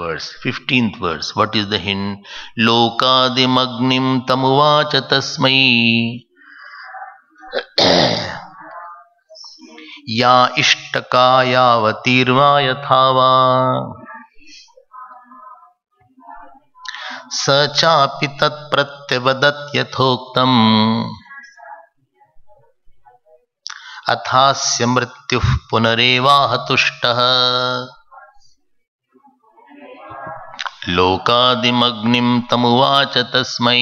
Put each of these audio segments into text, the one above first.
verse, 15th verse. What is the hint? Lokadimagnim tamuvacha tasmai ya ishtaka yavatirva yathava sachapi tat pratyavadat yathoktam अथास्य मृत्युः पुनरेवाहतुष्टः लोकादिमग्निं तमुवाच तस्मै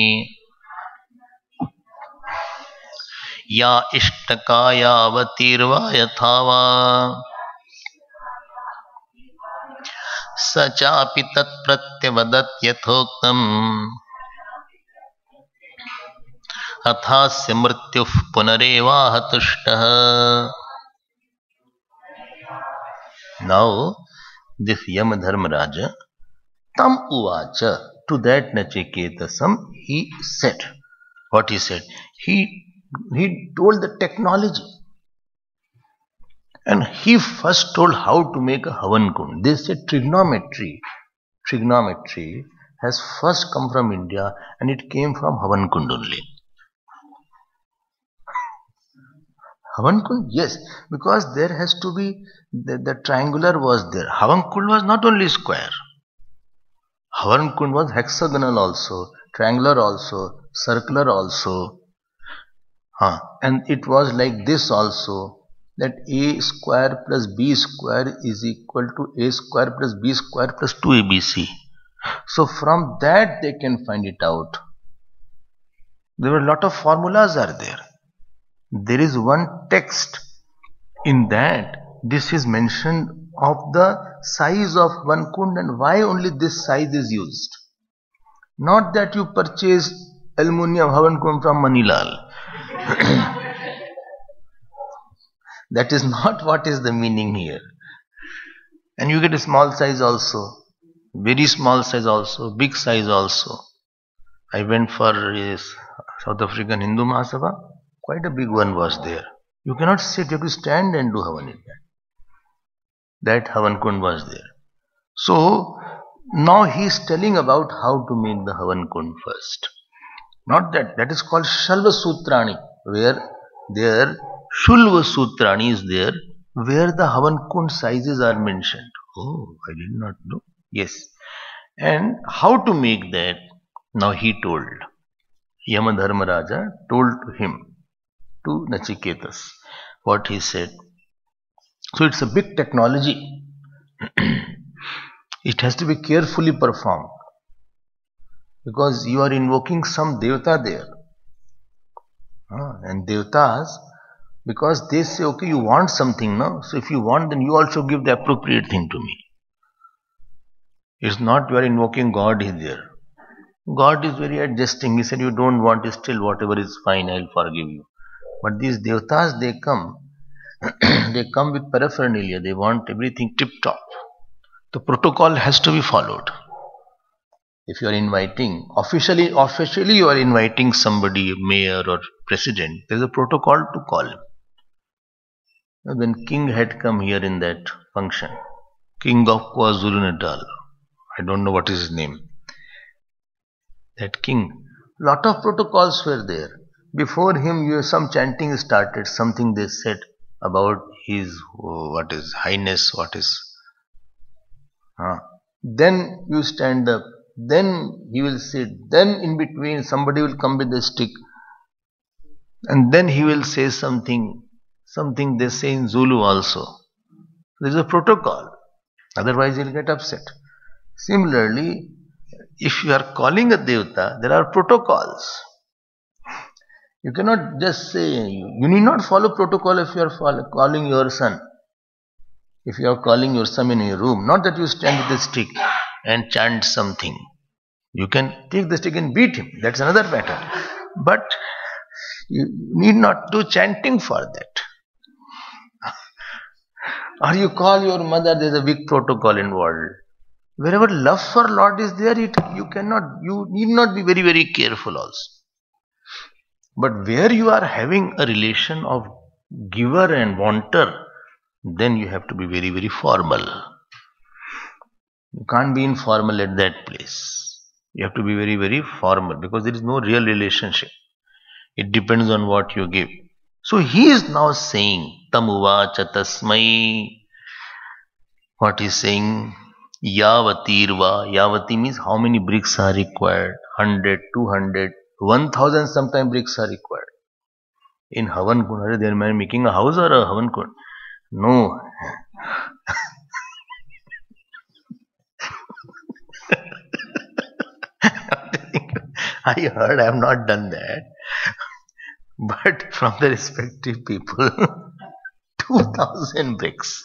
या इष्टका यावतीर्वा यथावा स चापि तत्प्रत्यवदत् यथोक्तम् अथास्य मृत्युः पुनरेवाहतुष्टः. Now this Yamadharmaraja tam uvacha, to that Nachiketasam he said. What he said? He told the technology, and he first told how to make a Havan Kund. They said trigonometry has first come from India, and it came from Havan Kund only. Havan Kund, yes, because there has to be, the triangular was there. Havan Kund was not only square. Havan Kund was hexagonal also, triangular also, circular also. And it was like this also, that a square plus b square is equal to a square plus b square plus 2abc. So from that they can find it out. There were a lot of formulas are there. There is one text in that this is mentioned of the size of one kund and why only this size is used. Not that you purchase aluminium Havan Kund from Manilal. That is not what is the meaning here. And you get a small size also, very small size also, big size also. I went for a South African Hindu Mahasabha. Quite a big one was there. You cannot sit, you have to stand and do Havan in that. That Havan Kund was there. So, now he is telling about how to make the Havan Kund first. Not that, that is called Shalva Sutrani, where there Shulva Sutrani is there, where the Havan Kund sizes are mentioned. Oh, I did not know. Yes. And how to make that? Now he told. Yamadharmaraja told to him, to Nachiketas, what he said. So it's a big technology. It has to be carefully performed, because you are invoking some Devata there. And Devatas, because they say, okay, you want something now, so if you want, then you also give the appropriate thing to me. It's not you are invoking God there. God is very adjusting. He said, you don't want, still whatever is fine, I'll forgive you. But these Devatas, they come with paraphernalia. They want everything tip-top. The protocol has to be followed. If you are inviting, officially you are inviting somebody, mayor or president, there is a protocol to call him. When King had come here in that function, King of KwaZulu-Natal, I don't know what is his name, that king, lot of protocols were there. Before him, some chanting started, something they said about his, what is highness, what is. Then you stand up, then he will sit, then in between somebody will come with a stick, and then he will say something they say in Zulu also. There is a protocol, otherwise he will get upset. Similarly, if you are calling a Devata, there are protocols. You cannot just say, you need not follow protocol if you are calling your son. If you are calling your son in your room, not that you stand with a stick and chant something. You can take the stick and beat him, that's another matter. But you need not do chanting for that. Or you call your mother, there is a big protocol involved. Wherever love for Lord is there, you need not be very, very careful also. But where you are having a relation of giver and wanter, then you have to be very, very formal. You can't be informal at that place. You have to be very, very formal because there is no real relationship. It depends on what you give. So he is now saying, Tamuvacha tasmai. What he is saying? Yavatirva. Yavati means how many bricks are required? 100, 200, 1000 sometimes bricks are required. In Havan Kund, they are making a house or a Havan Kund? No. I heard, I have not done that. But from the respective people, 2000 bricks.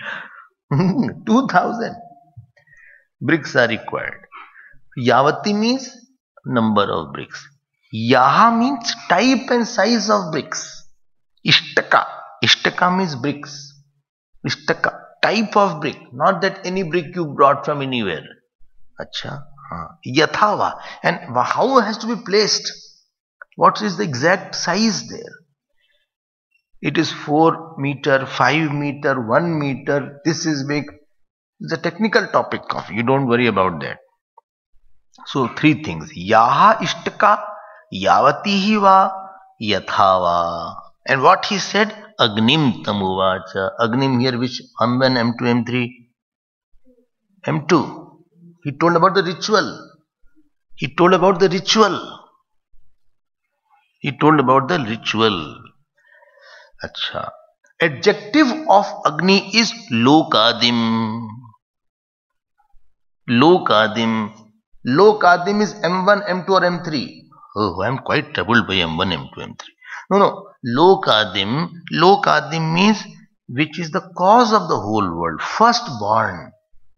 2000 bricks are required. Yavati means number of bricks. Yaha means type and size of bricks. Ishtaka. Ishtaka means bricks. Ishtaka. Type of brick. Not that any brick you brought from anywhere. Acha. Yathava. And how it has to be placed? What is the exact size there? It is 4 meter, 5 meter, 1 meter. This is big. It's a technical topic. You don't worry about that. So 3 things. Yaha ishtaka, yavatihi va, yathava. And what he said? Agnim tamuvacha. Agnim here which M1, M2, M3? M2. He told about the ritual. He told about the ritual. He told about the ritual. Acha. Adjective of Agni is Lokadim. Lokadim. Lokadim is M1, M2 or M3. Oh, I am quite troubled by M1, M2, M3. No. Lokadim. Lokadim means which is the cause of the whole world. Firstborn.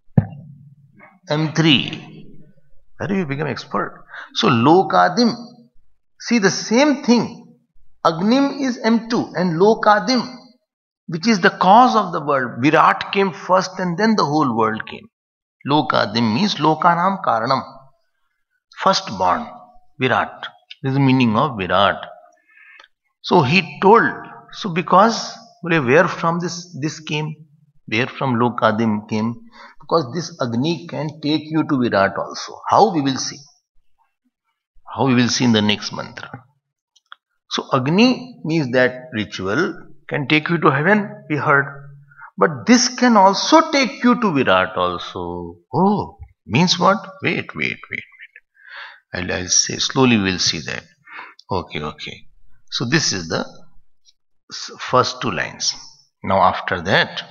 M3. Where do you become expert? So Lokadim. See the same thing. Agnim is M2 and Lokadim, which is the cause of the world. Virat came first and then the whole world came. Lokadim means Lokanam Karanam. Firstborn. Virat. This is the meaning of Virat. So he told, so because where from this came? Where from Lokadim came? Because this Agni can take you to Virat also. How we will see? How we will see in the next mantra. So Agni means that ritual can take you to heaven, we heard. But this can also take you to Virat also. Oh, means what? Wait. I'll say, slowly we'll see that. Okay. So this is the first 2 lines. Now after that,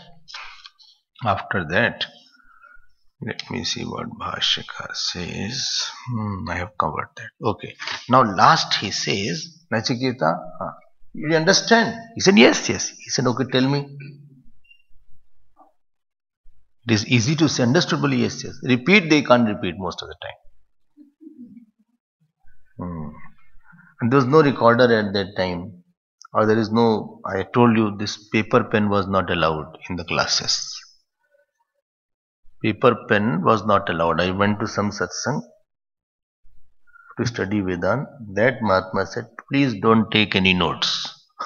let me see what Bhashyakar says. I have covered that. Okay. Now last he says, Nachiketa, you understand? He said, yes. He said, okay, tell me. It is easy to say, understood, but yes. Repeat, they can't repeat most of the time. And there was no recorder at that time. Or there is no, I told you, this paper pen was not allowed in the classes. Paper pen was not allowed. I went to some satsang to study Vedanta. That Mahatma said, please don't take any notes.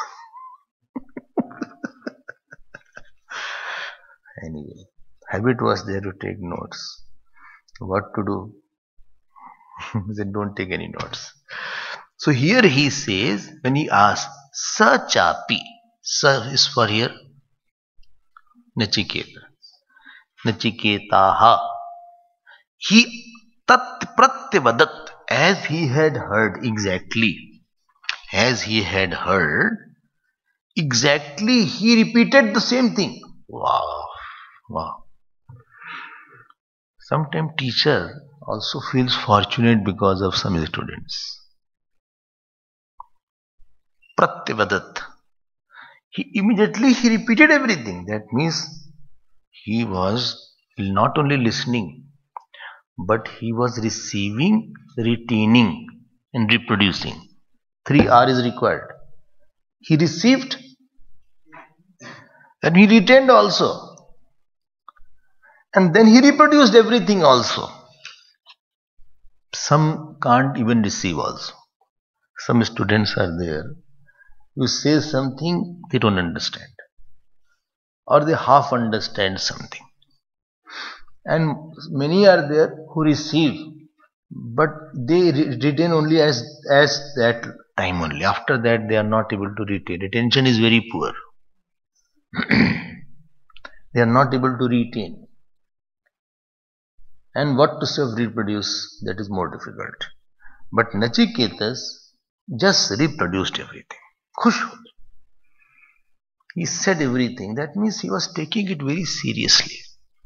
Anyway, habit was there to take notes. What to do? He said, don't take any notes. So here he says, when he asks, Sa chapi. Sa is for here. Nachiketa. Nachiketaha. He tat pratyabadat. As he had heard exactly. As he had heard exactly, he repeated the same thing. Wow. Sometimes teacher also feels fortunate because of some students. Pratyabadat. He repeated everything. That means he was not only listening, but he was receiving, retaining and reproducing. 3R is required. He received and he retained also. And then he reproduced everything also. Some can't even receive also. Some students are there. You say something, they don't understand. Or they half understand something. And many are there who receive, but they retain only as that time only. After that, they are not able to retain. Retention is very poor. They are not able to retain. And what to self-reproduce, that is more difficult. But Nachiketas just reproduced everything. Khush. He said everything. That means he was taking it very seriously.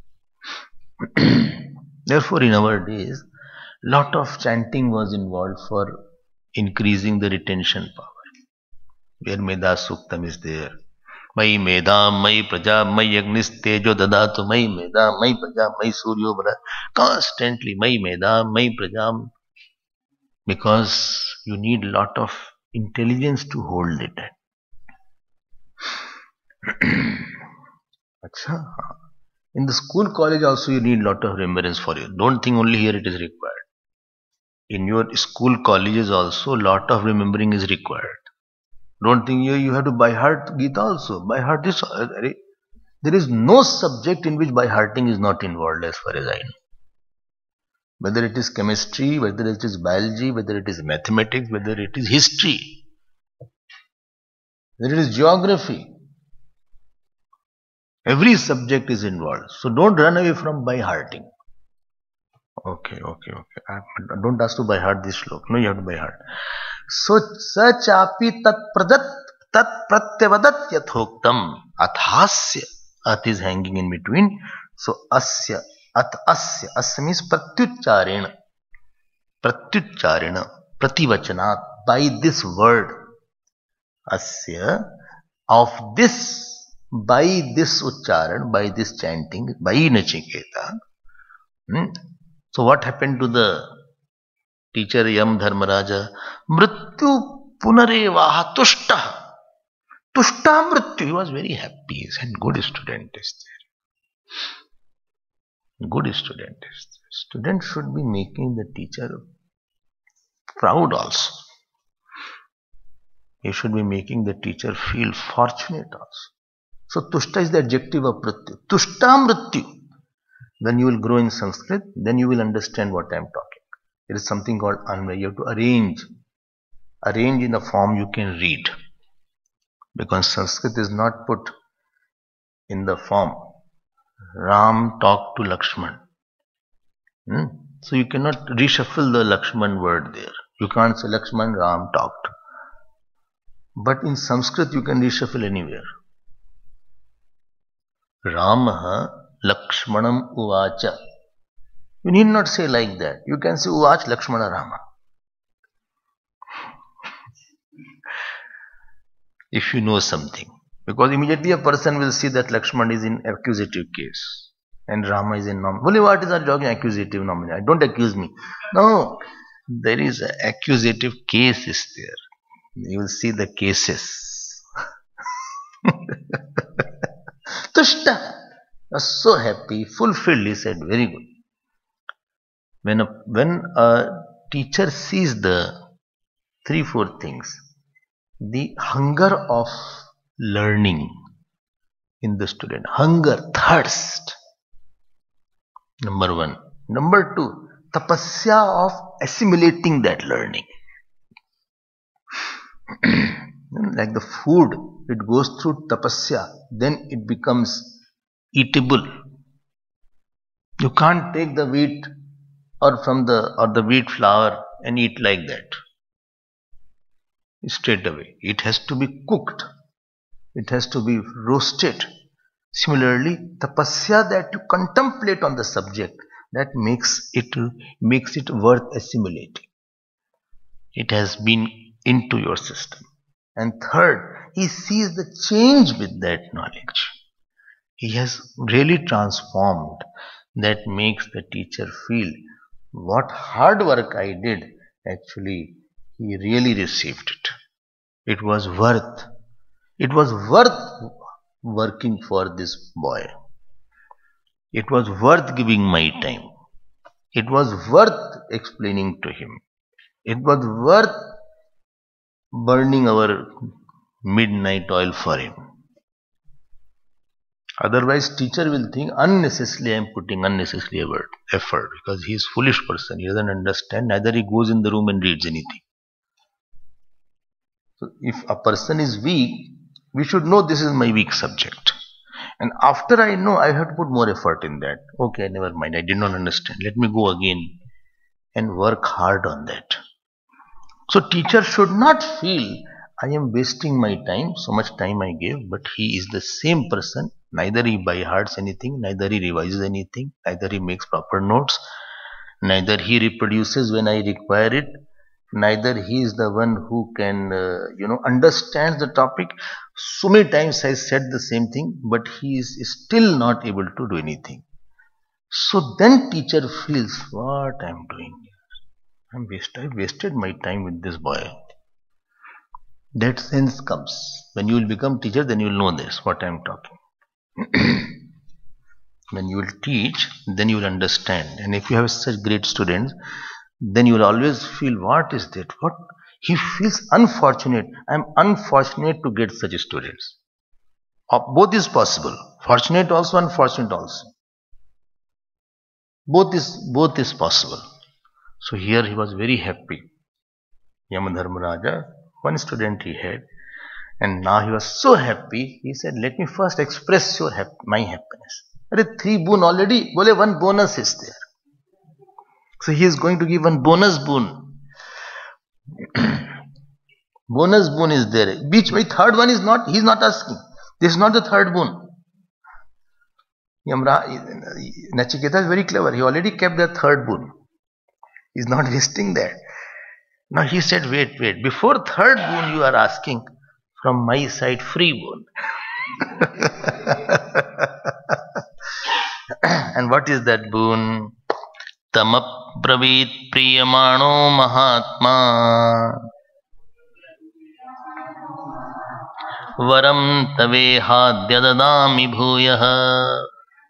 Therefore, in our days, lot of chanting was involved for increasing the retention power. Where Meda Suktam is there. Mai Meda, Mai Praja, Mai Agnis Tejo Dadatu, Mai Meda, Mai Praja, Mai Suryo Bhara. Constantly, Mai Meda, Mai Praja. Because you need lot of intelligence to hold it. In the school, college also you need lot of remembrance for you. Don't think only here it is required. In your school, colleges also lot of remembering is required. Don't think you have to by heart Gita also. By heart this. There is no subject in which by hearting is not involved as far as I know. Whether it is chemistry, whether it is biology, whether it is mathematics, whether it is history, whether it is geography. Every subject is involved. So don't run away from by hearting. Okay. Don't ask to by heart this slok. No, you have to by heart. So, sachapi tat pratyavadat yathoktam athasya. At is hanging in between. So, asya, asya. Asya means pratyucharena. Pratyucharena. Prativachanat. By this word. Asya. Of this. By this ucharan. By this chanting. By Nachiketa. So, what happened to the teacher Yam Dharmaraja? Mrityu punarevaha tushta. Tushta mrityu. He was very happy. He said, good student is there. Good student is there. Student should be making the teacher proud also. He should be making the teacher feel fortunate also. So tushta is the adjective of mrityu. Tushta mrityu. When you will grow in Sanskrit, then you will understand what I am talking. There is something called anvay. You have to arrange. Arrange in a form you can read. Because Sanskrit is not put in the form Ram talked to Lakshman. So you cannot reshuffle the Lakshman word there. You can't say Lakshman, Ram talked. But in Sanskrit you can reshuffle anywhere. Ramaha Lakshmanam Uvacha. You need not say like that. You can say Uvach Lakshmana Rama. If you know something. Because immediately a person will see that Lakshman is in accusative case. And Rama is in nominative. Only what is our job in accusative nominative? Don't accuse me. No. There is an accusative case is there. You will see the cases. Tushta. Was so happy, fulfilled, he said, very good. When a teacher sees the 3-4 things, the hunger of learning in the student, hunger, thirst, number 1. Number 2, tapasya of assimilating that learning. Like the food, it goes through tapasya, then it becomes eatable. You can't take the wheat or the wheat flour and eat like that straight away. It has to be cooked. It has to be roasted. Similarly, tapasya that you contemplate on the subject, that makes it worth assimilating. It has been into your system. And third, he sees the change with that knowledge. He has really transformed. That makes the teacher feel what hard work I did, actually he really received it. It was worth working for this boy. It was worth giving my time. It was worth explaining to him. It was worth burning our midnight oil for him. Otherwise, teacher will think unnecessarily I am putting unnecessary effort because he is foolish person. He doesn't understand. Neither he goes in the room and reads anything. So if a person is weak, we should know this is my weak subject. And after I know, I have to put more effort in that. Okay, never mind. I did not understand. Let me go again and work hard on that. So teacher should not feel I am wasting my time, so much time I gave, but he is the same person. Neither he by hearts anything, neither he revises anything, neither he makes proper notes, neither he reproduces when I require it, neither he is the one who can, understands the topic. So many times I said the same thing, but he is still not able to do anything. So then teacher feels what I am doing. I wasted my time with this boy. That sense comes. When you will become teacher, then you will know this, what I am talking. When you will teach, then you will understand. And if you have such great students, then you will always feel, what is that? What? He feels unfortunate. I am unfortunate to get such students. Both is possible. Fortunate also, unfortunate also. Both is possible. So here he was very happy. Yamadharmaraja, one student he had, and now he was so happy. He said, "Let me first express my happiness." Are 3 boon already? Bole, 1 bonus is there. So he is going to give 1 bonus boon. Bonus boon is there. Which my 3rd one is not. He is not asking. This is not the 3rd boon. Nachiketa is very clever. He already kept the 3rd boon. He is not wasting that. Now he said, wait. Before 3rd boon you are asking, from my side free boon. And what is that boon? Tamabravit priyamano mahatma varam tavehadya dadami bhuyah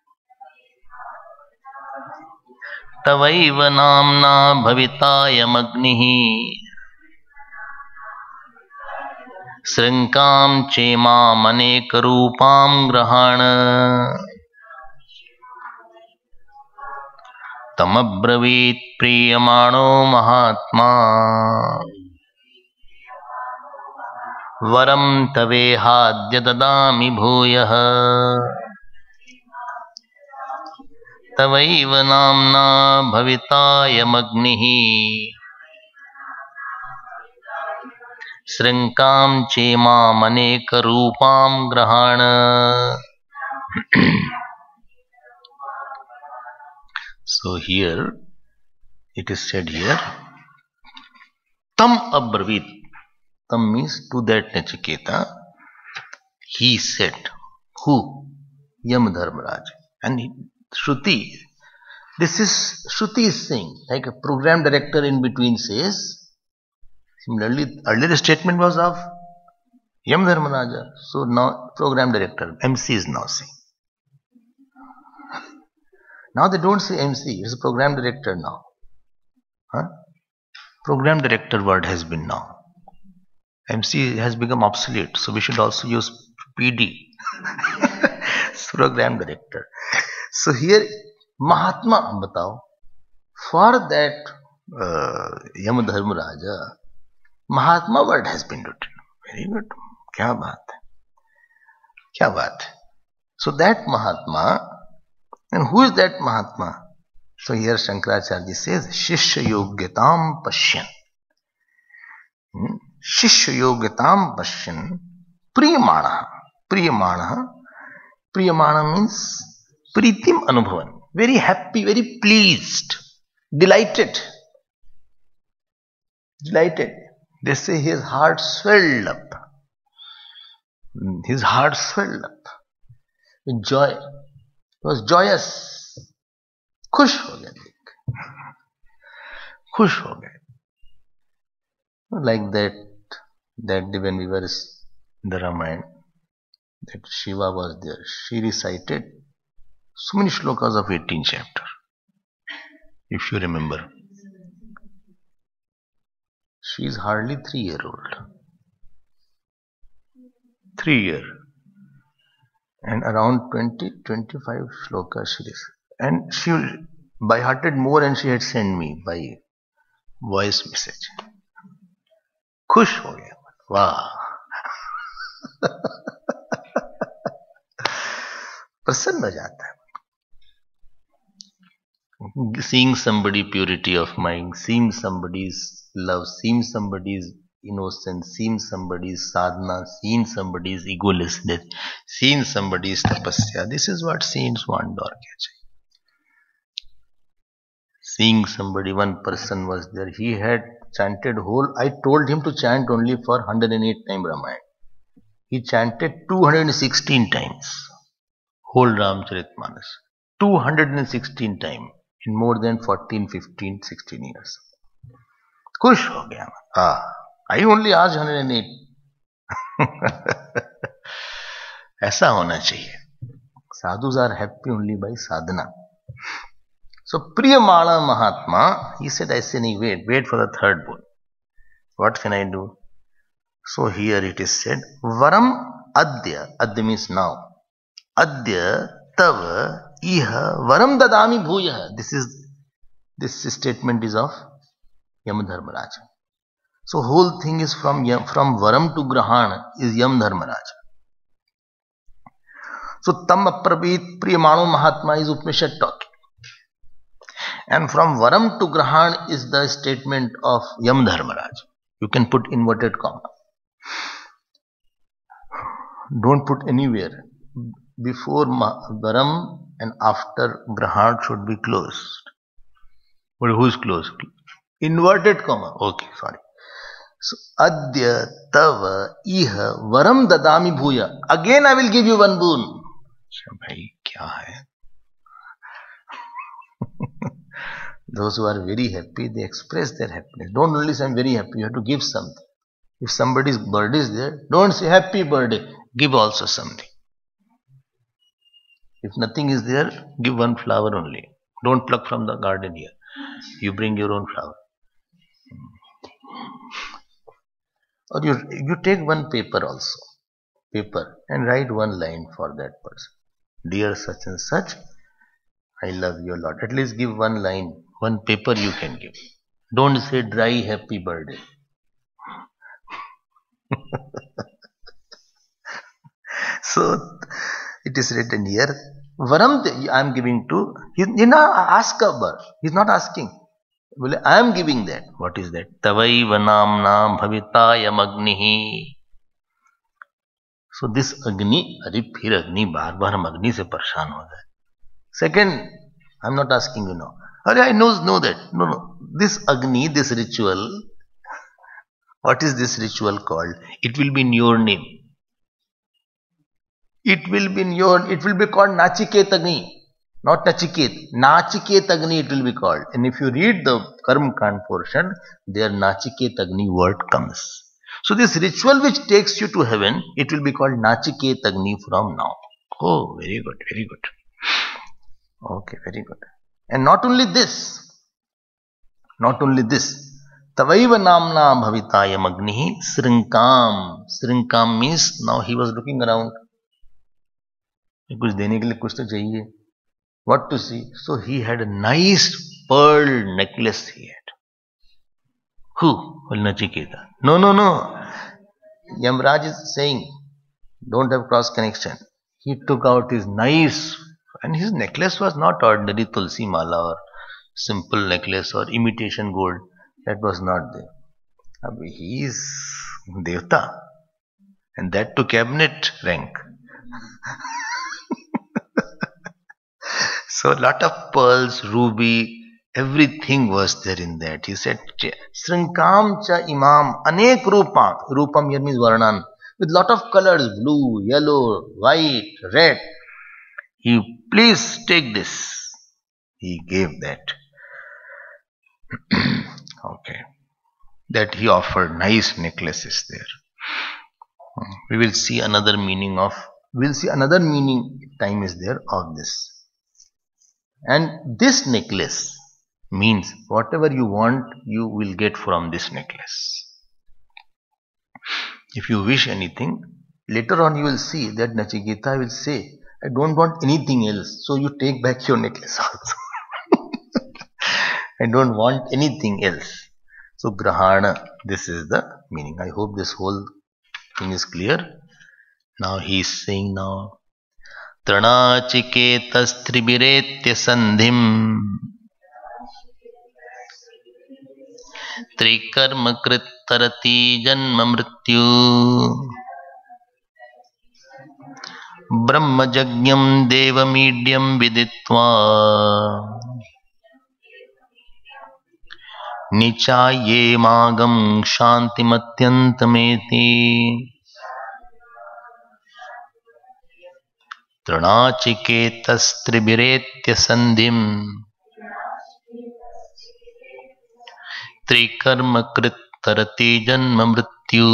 tavaiva namna bhavitayam agnihi srinkam chemam anekarupam grahana tamabravit priyamano mahatma varam tavehadya dadami bhuyah tavaiva namna bhavitayam agnihi srinkam chemam anekarupam grahana. So here it is said here, tam abravit. Tam means to that Nachiketa. He said, who? Yamadharmaraj. And Shruti. This is Shruti is saying, like a program director in between says. Similarly, earlier statement was of Yamadharmaraja. So now program director, MC is now saying. Now they don't say MC, it's a program director now. Program director word has been now. MC has become obsolete, so we should also use PD. Program director. So here, Mahatma, batao, for that Yamadharmaraja, Mahatma word has been written. Very good. Kya baat hai? So that Mahatma, and who is that Mahatma? So here Shankaracharya says, Shishya Yogyatam Pashyan. Shishya Yogyatam Pashyan Priyamana. Priyamana means Pritim Anubhavan. Very happy, very pleased, delighted. They say his heart swelled up. His heart swelled up with joy. He was joyous. Khush ho gaya. Khush ho gaya. Like that when we were in the Ramayana, that Shiva was there. She recited so many shlokas of 18th chapter. If you remember. She is hardly 3-year-old. 3 years. And around 20-25 shlokas she is. And she by hearted more, and she had sent me by voice message. खुश हो गया, वाह. प्रसन्न हो जाता है. Seeing somebody purity of mind, seeing somebody's love, seeing somebody's innocence, seeing somebody's sadhana, seeing somebody's egolessness, seeing somebody's tapasya. This is what saints want. और क्या चाहिए? Seeing somebody, one person was there. He had chanted whole. I told him to chant only for 108 times Ramayana. He chanted 216 times whole Ramcharitmanas. 216 times in more than 14, 15, 16 years. खुश हो गया. I only asked 108. ऐसा होना चाहिए. Sadhus are happy only by sadhana. So Priyamala Mahatma, he said, I said, wait for the third boon. What can I do? So here it is said, Varam Adya, Adya means now. Adya Tava Iha Varam Dadami Bhuya. This statement is of Yamadharmaraja. So whole thing is from Varam to Grahan is Yamadharmaraja. So Tam Aprabit Priyamano Mahatma is Upanishad talking. And from Varam to Grahan is the statement of Yamadharmaraja. You can put inverted comma. Don't put anywhere. Before Varam and after Grahan should be closed. But who is closed? Inverted comma. Okay, sorry. So, Adya Tava Iha Varam Dadami Bhuya. Again I will give you one boon. Bhai, kya hai? Those who are very happy, they express their happiness. Don't only say I'm very happy, you have to give something. If somebody's birthday is there, don't say happy birthday, give also something. If nothing is there, give one flower only. Don't pluck from the garden here. You bring your own flower. Or you take one paper also. Paper and write one line for that person. Dear such and such, I love you a lot. At least give one line. One paper you can give. Don't say dry happy birthday. So it is written here. Varam I am giving to. He not ask about. He is not asking. I am giving that. What is that? Tavai vanamna bhavitayam agnihi. So this Agni, फिर Agni बार बार हम Agni से परेशान हो जाए. Second, I am not asking you now. I know that. No. This Agni, this ritual, what is this ritual called? It will be in your name. It will be called Nachiket Agni. Not Nachiket. Nachiket Agni it will be called. And if you read the Karma Kand portion, there Nachiket Agni word comes. So this ritual which takes you to heaven, it will be called Nachiket Agni from now. Oh, very good, very good. Okay, very good. And not only this. Tavaiva namna bhavitayam agnihi srinkam. Srinkam means now he was looking around. कुछ देने के लिए कुछ तो चाहिए. What to see? So he had a nice pearl necklace he had. Who? Well, Nachiketa. No. Yamraj is saying, don't have cross connection. He took out his nice, and his necklace was not ordinary tulsi mala or simple necklace or imitation gold. That was not there. He is Devta, and that to cabinet rank. So a lot of pearls, ruby, everything was there in that. He said, Srinkam cha imam anek rupam. Rupam here means varnan. With lot of colors, blue, yellow, white, red. Please take this. He gave that. Okay. That he offered nice necklaces there. We will see another meaning time is there of this. And this necklace means whatever you want, you will get from this necklace. If you wish anything, Later on you will see that Nachiketa will say, I don't want anything else. So you take back your necklace also. I don't want anything else. So Grahana, this is the meaning. I hope this whole thing is clear. Now he is saying now, Tranachiketasthribiretya sandhim Trikarma krittarati janma mrityu Brahmajagnyam devamidhyam viditva Nichaye magam shantimatyantameti Tranachiketasthribiretya sandhim Trikarma krittarati janma mrityu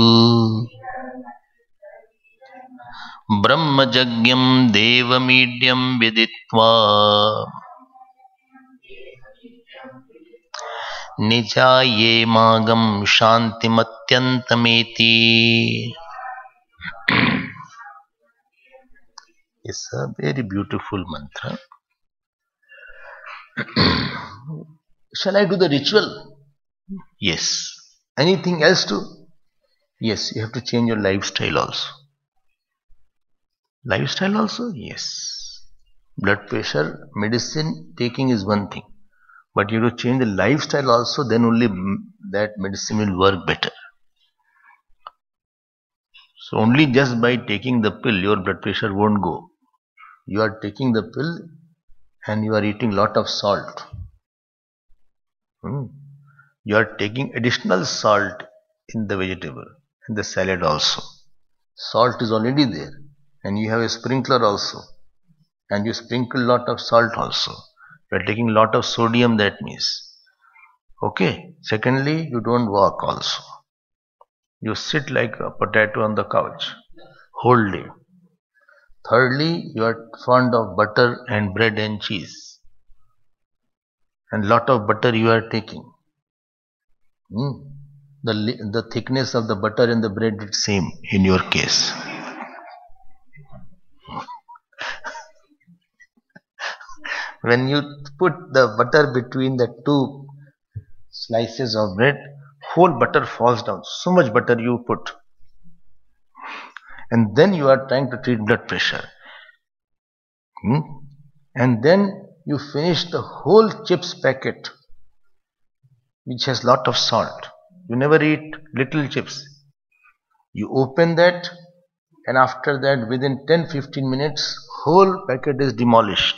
Brahmajagnyam devamidhyam viditva Nijaye magam shantimatyantameti. It's a very beautiful mantra. Shall I do the ritual? Yes. Anything else too? Yes, you have to change your lifestyle also. Lifestyle also? Yes. Blood pressure, medicine taking is one thing. But you have to change the lifestyle also, then only that medicine will work better. So only just by taking the pill, your blood pressure won't go. You are taking the pill and you are eating lot of salt. You are taking additional salt in the vegetable, in the salad also. Salt is already there and you have a sprinkler also. And you sprinkle lot of salt also. You are taking lot of sodium, that means. Okay. Secondly, you don't walk also. You sit like a potato on the couch whole day. Thirdly, you are fond of butter and bread and cheese. And lot of butter you are taking. The thickness of the butter and the bread is same in your case. When you put the butter between the two slices of bread, whole butter falls down. So much butter you put. And then you are trying to treat blood pressure. And then you finish the whole chips packet, which has lot of salt. You never eat little chips. You open that, and after that, within 10-15 minutes, whole packet is demolished.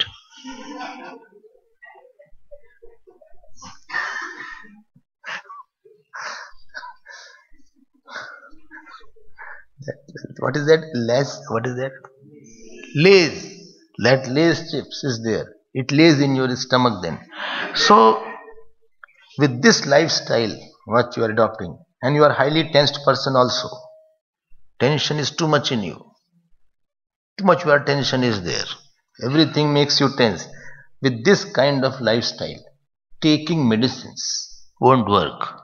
What is that? What is that? Lays. That Lays chips is there. It lays in your stomach then. So, with this lifestyle, what you are adopting, and you are highly tensed person also. Tension is too much in you. Too much your tension is there. Everything makes you tense. With this kind of lifestyle, taking medicines won't work.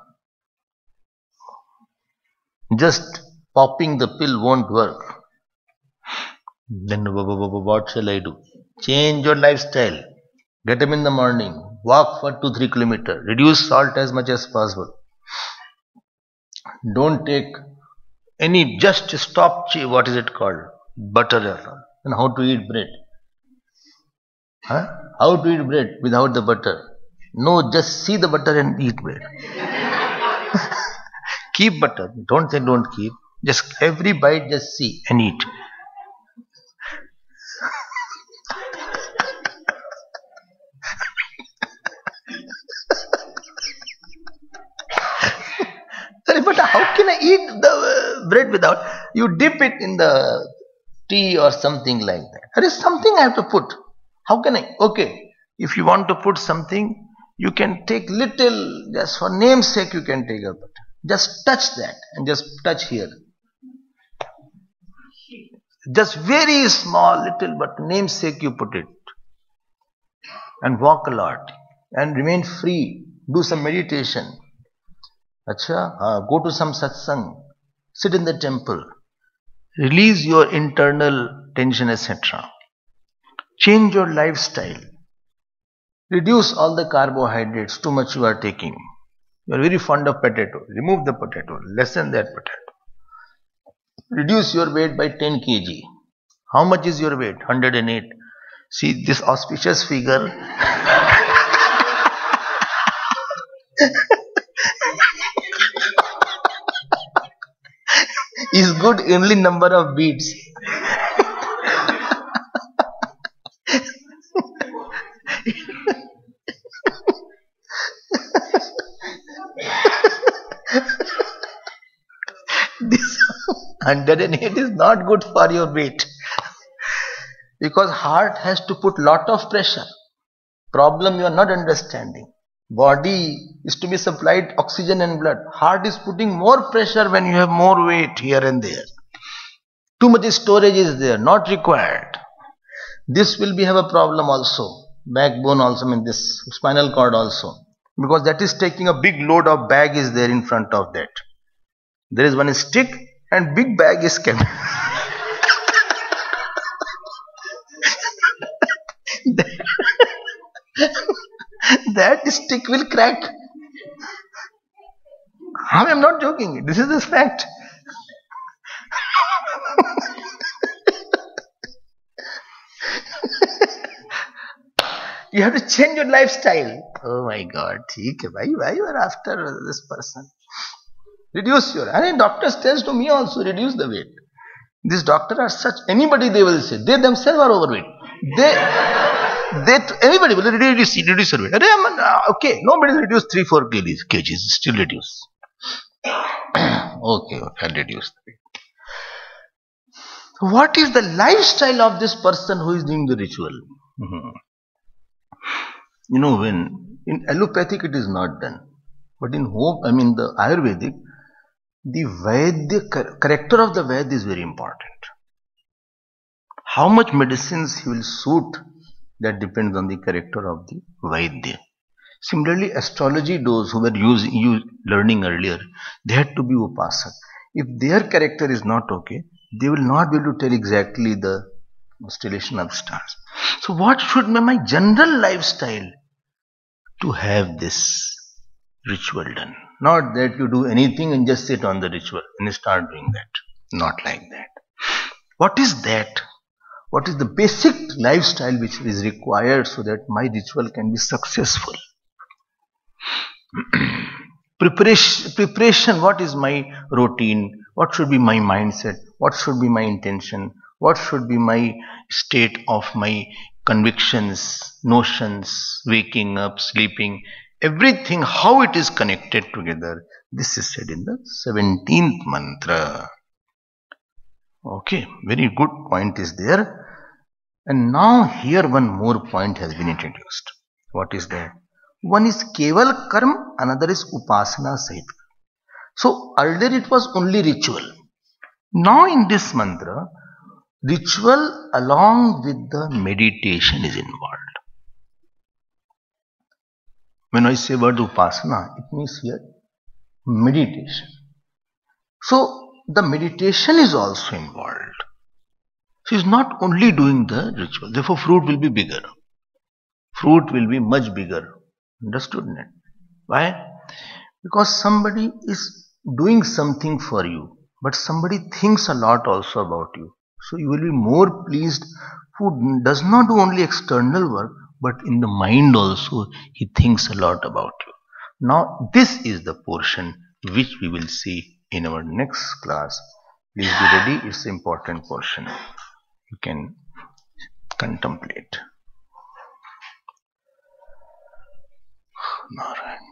Just popping the pill won't work. Then what shall I do? Change your lifestyle. Get up in the morning. Walk for 2-3 kilometers. Reduce salt as much as possible. Don't take any, just stop, what is it called? Butter. And how to eat bread? How to eat bread without the butter? No, just see the butter and eat bread. Keep butter. Don't say don't keep. Just every bite, just see and eat. But how can I eat the bread without? You dip it in the tea or something like that. There is something I have to put. How can I? Okay, if you want to put something, you can take little, just for namesake you can take a butter. Just touch that and just touch here. Just very small little, but namesake you put it. And walk a lot. And remain free. Do some meditation. Go to some satsang. Sit in the temple. Release your internal tension, etc. Change your lifestyle. Reduce all the carbohydrates too much you are taking. You are very fond of potato. Remove the potato. Lessen that potato. Reduce your weight by 10 kg. How much is your weight? 108. See this auspicious figure is good only number of beats. This 108 is not good for your weight. Because heart has to put lot of pressure. Problem you are not understanding. Body is to be supplied oxygen and blood. Heart is putting more pressure when you have more weight here and there. Too much storage is there, not required. This will be have a problem also. Backbone also, this spinal cord also. Because that is taking a big load of bag is there in front of that. There is one stick and big bag is kept. That stick will crack. I am not joking. This is the fact. You have to change your lifestyle. Oh my God. Why you are after this person? Reduce your. And doctors tells to me also reduce the weight. These doctors are such. Anybody they will say they themselves are overweight. Anybody will reduce your weight. Okay, nobody will reduce 3-4 kgs. Still reduce. Okay, I'll reduce the weight. What is the lifestyle of this person who is doing the ritual? When in allopathic it is not done, but in the Ayurvedic, the Vaidya, character of the Vaidya is very important. How much medicines he will suit, that depends on the character of the Vaidya. Similarly, astrology, those who were learning earlier, they had to be Upasak. If their character is not okay, they will not be able to tell exactly the constellation of stars. So what should be my general lifestyle? To have this ritual done. Not that you do anything and just sit on the ritual and start doing that. Not like that. What is that? What is the basic lifestyle which is required so that my ritual can be successful? Preparation, what is my routine? What should be my mindset? What should be my intention? What should be my state of my convictions, notions, waking up, sleeping, everything, how it is connected together. This is said in the 17th mantra. Okay, very good point is there. And now here one more point has been introduced. What is that? One is Keval Karma, another is Upasana Sahit. So earlier it was only ritual. Now in this mantra, ritual along with the meditation is involved. When I say word Upasana, it means here meditation. So the meditation is also involved. So it's not only doing the ritual. Therefore fruit will be bigger. Fruit will be much bigger. Understood? Why? Because somebody is doing something for you, but somebody thinks a lot also about you. So you will be more pleased who does not do only external work, but in the mind also he thinks a lot about you. Now this is the portion which we will see in our next class. Please be ready, it's an important portion. You can contemplate. Narayan.